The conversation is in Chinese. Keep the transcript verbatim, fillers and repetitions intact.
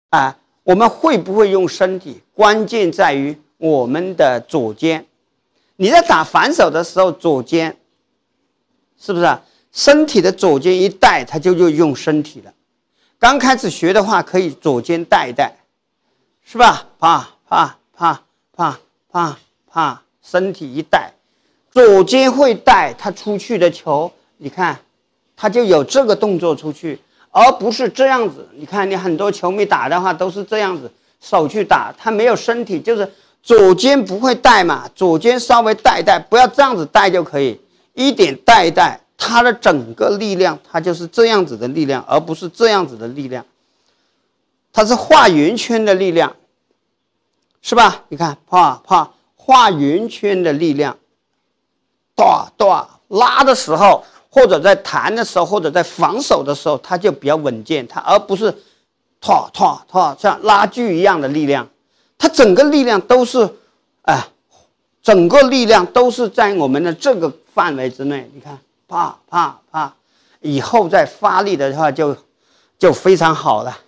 啊，我们会不会用身体，关键在于我们的左肩。你在打反手的时候，左肩是不是啊？身体的左肩一带，它就就用身体了。刚开始学的话，可以左肩带一带，是吧？啪啪啪啪啪啪，身体一带，左肩会带，它出去的球，你看，它就有这个动作出去，而不是这样子。你看，你很多球迷打的话都是这样子，手去打，他没有身体，就是左肩不会带嘛，左肩稍微带一带，不要这样子带就可以，一点带一带。它的整个力量，它就是这样子的力量，而不是这样子的力量。它是画圆圈的力量，是吧？你看，啪啪，画圆圈的力量，哒哒，拉的时候，或者在弹的时候，或者在防守的时候，它就比较稳健，它而不是哒哒哒像拉锯一样的力量。它整个力量都是，哎、呃，整个力量都是在我们的这个范围之内。你看。啪啪啪，以后再发力的话就就非常好了。